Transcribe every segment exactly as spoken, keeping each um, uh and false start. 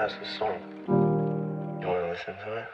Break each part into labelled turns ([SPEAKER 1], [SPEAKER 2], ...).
[SPEAKER 1] That's the song. You want to listen to it?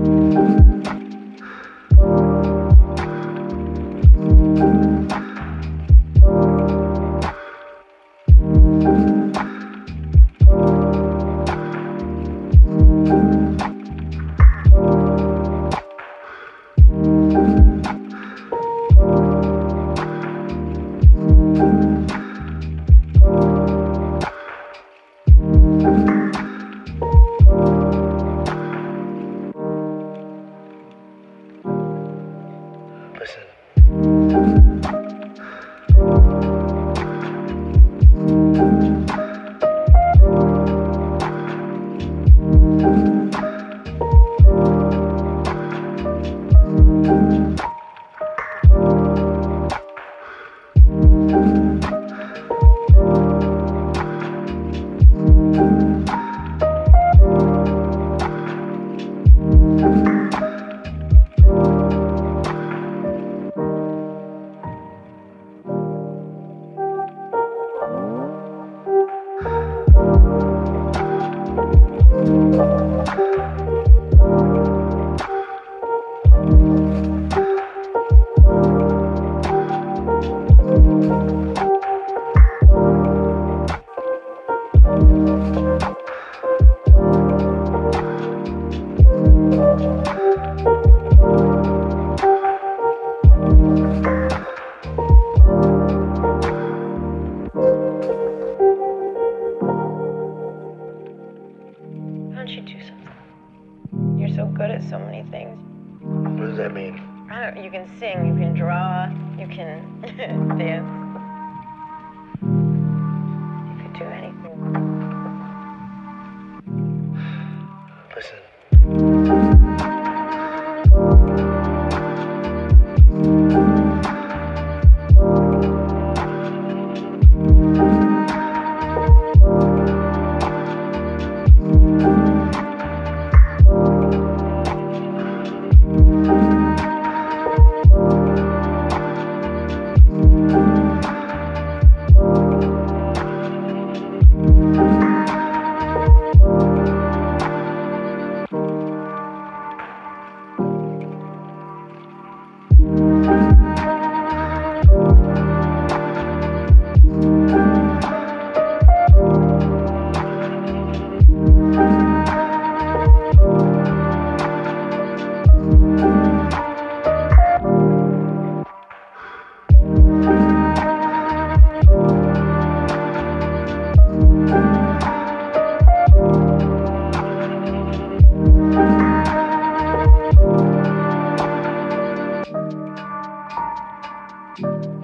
[SPEAKER 1] Listen.
[SPEAKER 2] Why don't you do something? You're so good at so many things.
[SPEAKER 1] What does that mean?
[SPEAKER 2] I don't, you can sing, you can draw, you can dance. You could do anything.
[SPEAKER 1] Listen. Thank you.